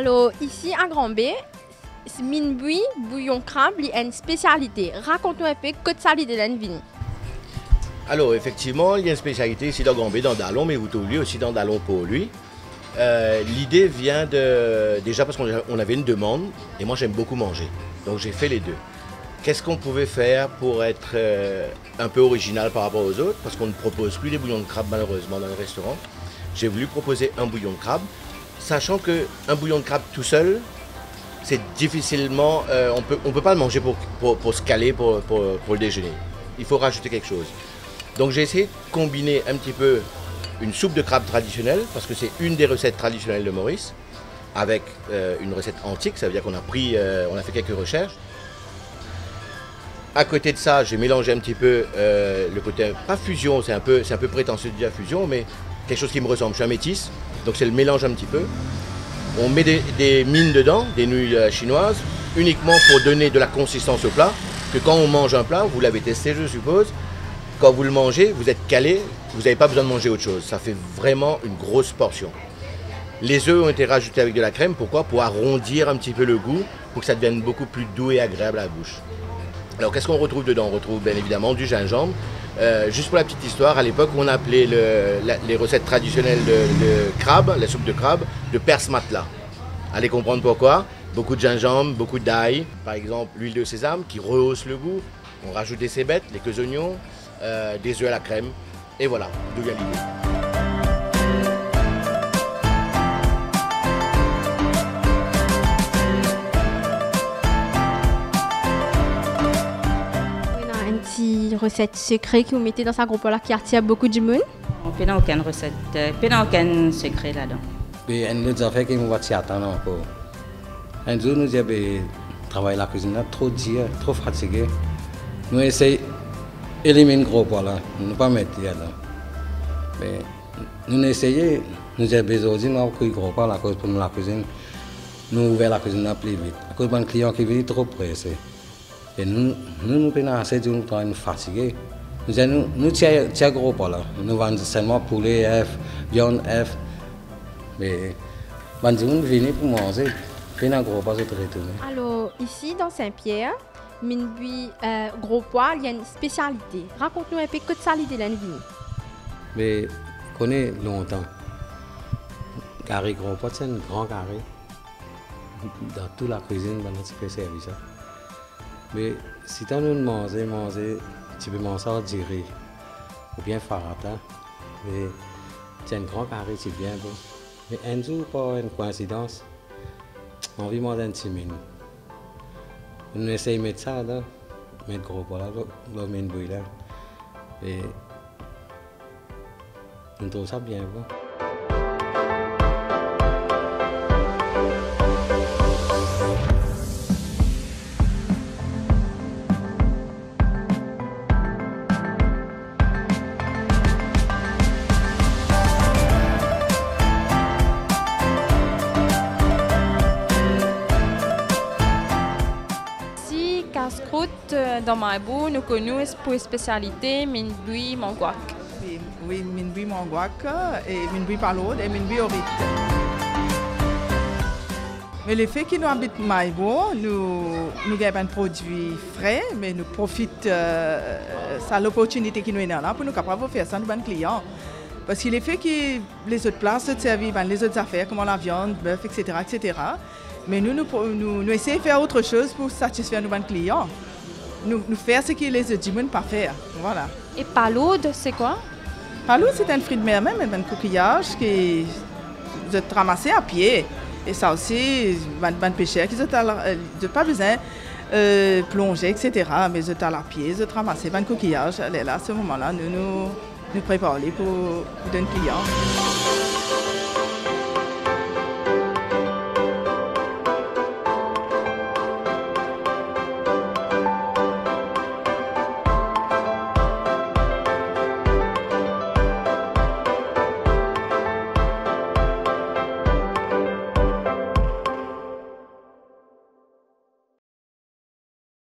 Alors, ici à Grand B, Minbui, bouillon crabe, il y a une spécialité. Raconte-nous un peu que ça l'idée de vini. Alors, effectivement, il y a une spécialité ici dans Grand B, dans Dallon, mais vous trouvez aussi dans Dallon pour lui. L'idée vient déjà parce qu'on avait une demande, et moi j'aime beaucoup manger. Donc j'ai fait les deux. Qu'est-ce qu'on pouvait faire pour être un peu original par rapport aux autres? Parce qu'on ne propose plus des bouillons de crabe malheureusement dans les restaurants. J'ai voulu proposer un bouillon de crabe, sachant qu'un bouillon de crabe tout seul, c'est difficilement... on peut pas le manger pour se caler pour le déjeuner. Il faut rajouter quelque chose. Donc j'ai essayé de combiner un petit peu une soupe de crabe traditionnelle, parce que c'est une des recettes traditionnelles de Maurice, avec une recette antique, ça veut dire qu'on a fait quelques recherches. À côté de ça, j'ai mélangé un petit peu le côté, pas fusion, c'est un peu prétentieux de dire fusion, mais quelque chose qui me ressemble. Je suis un métis, donc c'est le mélange un petit peu. On met des mines dedans, des nouilles chinoises, uniquement pour donner de la consistance au plat, que quand on mange un plat, vous l'avez testé je suppose, quand vous le mangez, vous êtes calé, vous n'avez pas besoin de manger autre chose. Ça fait vraiment une grosse portion. Les œufs ont été rajoutés avec de la crème, pourquoi? Pour arrondir un petit peu le goût, pour que ça devienne beaucoup plus doux et agréable à la bouche. Alors qu'est-ce qu'on retrouve dedans? On retrouve bien évidemment du gingembre. Juste pour la petite histoire, à l'époque on appelait les recettes traditionnelles de crabe, la soupe de crabe, de perce matelas. Allez comprendre pourquoi. Beaucoup de gingembre, beaucoup d'ail, par exemple l'huile de sésame qui rehausse le goût. On rajoute des cébettes, quelques oignons, des œufs à la crème. Et voilà, d'où vient l'idée. Une recette secrète que vous mettez dans sa groupe là qui attire beaucoup de monde? On n'a aucune recette, aucun secret là-dedans. Il y a des affaires qui nous attendent encore. Un jour, nous avons travaillé la cuisine, trop dur, trop fatigué. Nous essayons d'éliminer le gros poids là, ne pas mettre là. Mais nous essayons, nous avons besoin de gros poids à cause pour nous la cuisine. Nous ouvrons la cuisine plus vite. À cause d'un client qui vit trop pressé. Et nous prenons assez de temps à nous fatiguer. Nous tirons gros pas là. Nous vendons seulement poulet, œuf, viande, œuf. Mais nous venons pour manger. Nous gros pas, c'est retourner. Alors, ici dans Saint-Pierre, Minbui, gros pois, il y a une spécialité. Raconte-nous un peu que ça l'idée de vini. Mais on connaît longtemps. Carré gros pois, c'est un grand carré. Dans toute la cuisine, dans notre service. Mais si tu as envie de manger, tu peux manger en direct ou bien farata. Mais c'est un grand carré, c'est bien bon. Mais un jour, par une coïncidence, on vit manger un petit mine. On essaye de mettre ça là, mettre gros pois là, le mine bouille là. Et on trouve ça bien bon. Casse-croûte dans Maïbou, nous connaissons pour spécialité Minbui Manguac. Oui, Minbui Manguac et Minbui Palaude et Minbui Orite. Mais le fait que nous habitons Maïbou, nous avons un produit frais, mais nous profitons de l'opportunité qui nous est là pour nous capables de faire ça à nos clients. Parce qu'il est fait que les autres plats se servent, les autres affaires comme la viande, bœuf, etc., etc. Mais nous essayons de faire autre chose pour satisfaire nos clients. Nous faire ce que les autres ne peuvent pas faire. Voilà. Et palaude, c'est quoi? Palaude, c'est un fruit de mer même, un coquillage qui est ramassé à pied. Et ça aussi, un pêcheur qui n'a pas besoin de plonger, etc. Mais ils sont à la pied, ils ramassent un coquillage. Là, à ce moment-là, nous préparons pour donner clients.